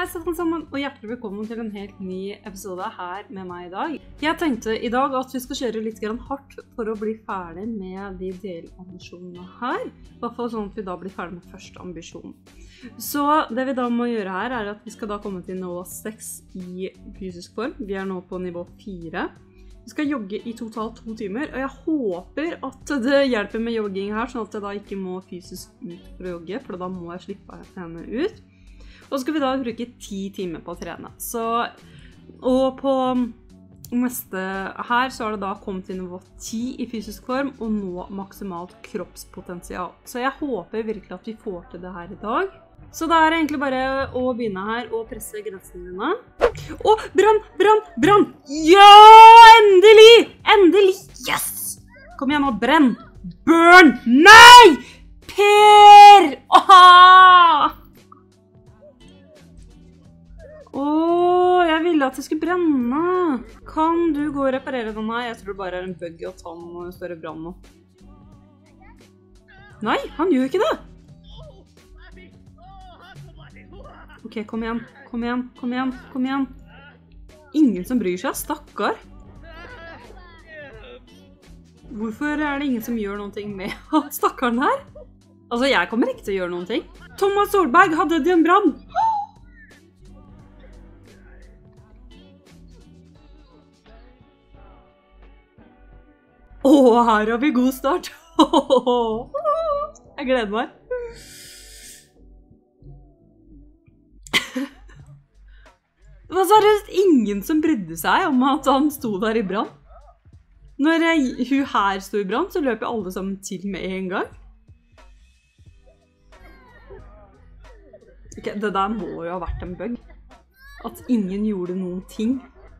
Hei sammen, og hjertelig velkommen til en helt ny episode her med meg i dag. Jeg tenkte i dag at vi skal kjøre litt hardt for å bli ferdig med de delambisjonene her. I hvert fall sånn at vi da blir ferdig med første ambisjon. Så det vi da må gjøre her er at vi skal da komme til nivå 6 i fysisk form. Vi er nå på nivå 4. Vi skal jogge i totalt 2 timer, og jeg håper at det hjelper med jogging her, sånn at jeg da ikke må fysisk ut for å jogge, for da må jeg slippe henne ut. Og så skal vi da bruke 10 timer på å trene. Og på neste her så har det da kommet til nivå 10 i fysisk form og nå maksimalt kroppspotensial. Så jeg håper virkelig at vi får til det her i dag. Så da er det egentlig bare å begynne her og presse grensene dine. Åh, brann! Ja, endelig! Endelig! Yes! Kom igjen nå, brenn! Burn! Nei! Per! Åh! Jeg ville at det skulle brenne. Kan du gå og reparere den her? Jeg tror det bare er en bug at han står i brann nå. Nei, han gjør ikke det! Ok, kom igjen. Ingen som bryr seg, stakkar. Hvorfor er det ingen som gjør noe med stakkaren her? Altså, jeg kommer ikke til å gjøre noe. Thomas Solberg hadde det en brann! Her har vi god start. Jeg gleder meg. Det var seriøst ingen som brydde seg om at han sto der i brann. Når hun her sto i brann, så løp alle sammen til med en gang. Ok, det der må jo ha vært en bug. At ingen gjorde noen ting.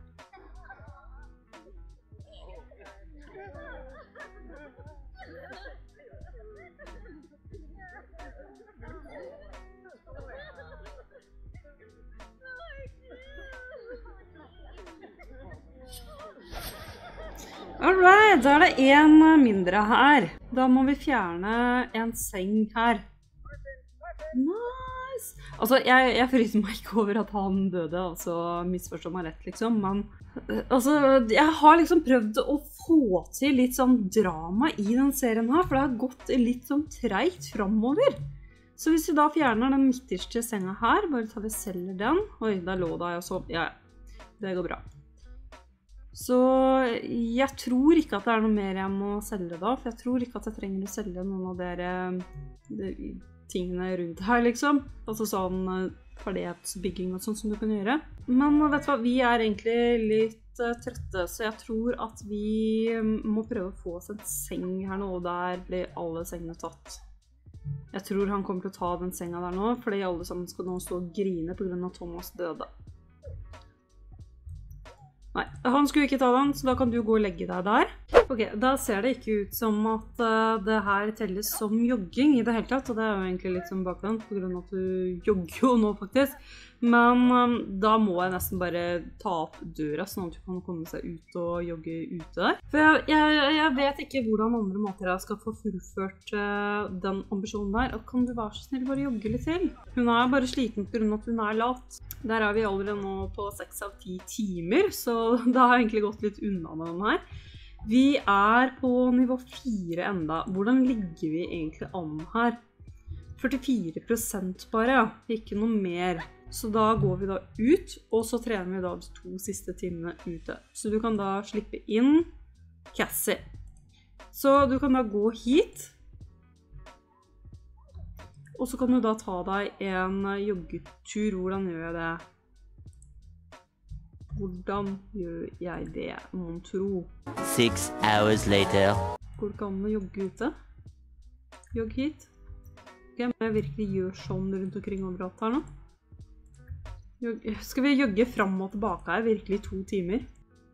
Alright, da er det en mindre her. Da må vi fjerne en seng her. Nice! Altså, jeg fryser meg ikke over at han døde, altså misforstå meg rett liksom, men altså, jeg har liksom prøvd å få til litt sånn drama i den serien her, for det har gått litt sånn tregt fremover. Så hvis vi da fjerner den midterste senga her, bare tar vi selger den. Oi, der lå det jeg så. Ja, det går bra. Så jeg tror ikke at det er noe mer jeg må selge da, for jeg tror ikke at jeg trenger å selge noen av de tingene rundt her, liksom. Altså sånn ferdighetsbygging og sånt som du kan gjøre. Men vet du hva, vi er egentlig litt trøtte, så jeg tror at vi må prøve å få oss en seng her nå, og der blir alle sengene tatt. Jeg tror han kommer til å ta den senga der nå, fordi alle sammen skal nå stå og grine på grunn av Thomas døde. Nei, han skulle ikke ta den, så da kan du gå og legge deg der. Ok, da ser det ikke ut som at det her telles som jogging i det hele tatt, og det er jo egentlig litt som bakgrunn, på grunn av at du jogger jo nå faktisk. Men da må jeg nesten bare ta opp døra, sånn at du kan komme seg ut og jogge ute der. For jeg vet ikke hvordan andre måter jeg skal få fullført den ambisjonen der. Og kan du være så snill bare jogge litt til? Hun er bare sliten på grunn av at hun er lat. Der er vi allerede nå på 6 av 10 timer, så det har egentlig gått litt unna med den her. Vi er på nivå 4 enda. Hvordan ligger vi egentlig an her? 44% bare, ja. Ikke noe mer. Så da går vi da ut, og så trener vi da de 2 siste timene ute. Så du kan da slippe inn Cassie. Så du kan da gå hit. Og så kan du da ta deg en joggetur. Hvordan gjør jeg det? Hvordan gjør jeg det, mon tro? 6 hours later. Går det ikke an å jogge ute? Jogg hit. Ok, men jeg virkelig gjør sånn rundt omkring overalt her nå. Skal vi jogge frem og tilbake her virkelig 2 timer?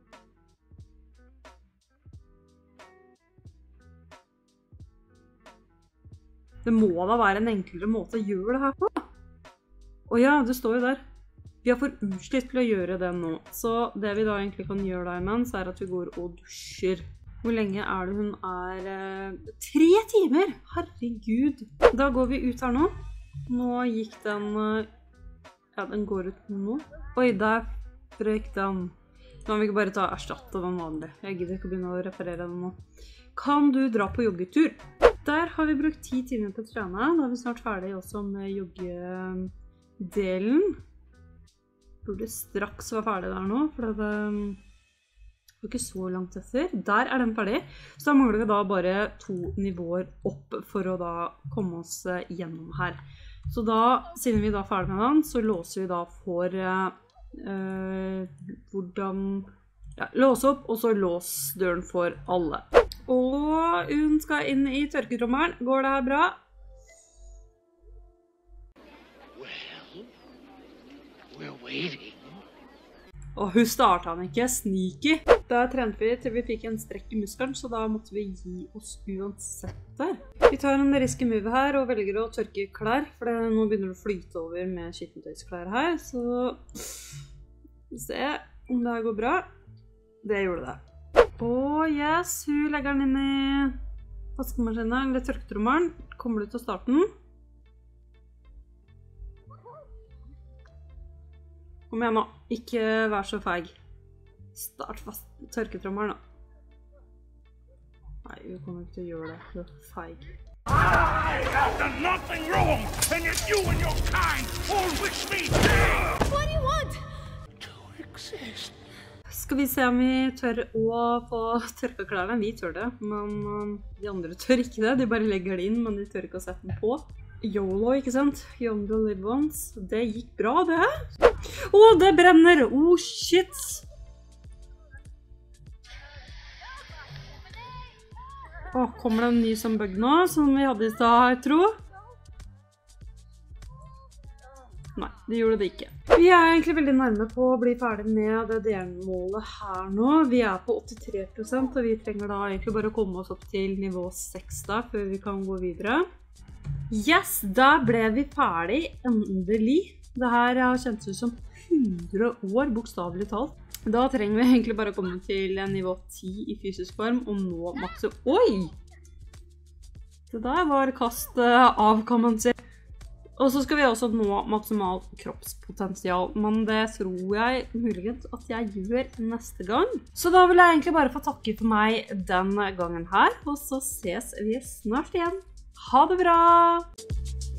Det må da være en enklere måte å gjøre det her på. Ja, det står jo der. Vi er for utslitt til å gjøre det nå. Så det vi da egentlig kan gjøre da imens er at vi går og dusjer. Hvor lenge er det hun er? 3 timer! Herregud! Da går vi ut her nå. Nå gikk den Ja, den går ut nå. Oi, der frøk den. Nå må vi ikke bare ta erstatte den vanlige. Jeg gidder ikke å begynne å reparere den nå. Kan du dra på joggetur? Der har vi brukt 10 timer på å trene. Da er vi snart ferdig også med joggedelen. Burde straks være ferdig der nå, for det var ikke så langt etter. Der er den ferdig. Så da mangler vi da bare 2 nivåer opp for å da komme oss gjennom her. Så da, siden vi da er ferdig med den, så låser vi da for hvordan... Ja, lås opp, og så lås døren for alle. Og hun skal inn i tørketrommelen. Går det her bra? Og hun startet han ikke, sneaky. Da trente vi til vi fikk en strekk i muskelen, så da måtte vi gi oss uansett der. Vi tar en risky move her og velger å tørke klær, for nå begynner det å flyte over med skittentøysklær her, så vi ser om det her går bra. Det gjorde det. Åh, yes, hun legger den inn i vaskemaskinen, eller tørketrommelen. Kommer du til å starte den? Kom igjen nå, ikke vær så feig. Start fast tørketrommelen da. Nei, hun kommer ikke til å gjøre det, hun er feig. I have done nothing wrong, and yet you and your kind all wish me dead! What do you want? To exist. Skal vi se om vi tør å få tørka klærne? Vi tør det, men de andre tør ikke det. De bare legger det inn, men de tør ikke å sette den på. YOLO, ikke sant? You only live once. Det gikk bra, det. Åh, det brenner! Åh, shit! Åh, kommer det en ny som bug nå, som vi hadde i stad, jeg tror? Nei, det gjorde det ikke. Vi er egentlig veldig nærme på å bli ferdig med det delmålet her nå. Vi er på 83%, og vi trenger da egentlig bare å komme oss opp til nivå 6 da, før vi kan gå videre. Yes, da ble vi ferdig, endelig. Det her har kjent ut som 100 år, bokstavelig talt. Da trenger vi egentlig bare å komme til nivå 10 i fysisk form, og nå maksimum... Oi! Det der var kast av, kan man si. Og så skal vi også nå maksimal kroppspotensial, men det tror jeg muligens at jeg gjør neste gang. Så da vil jeg egentlig bare få takke for meg den gangen her, og så ses vi snart igjen. Ha det bra!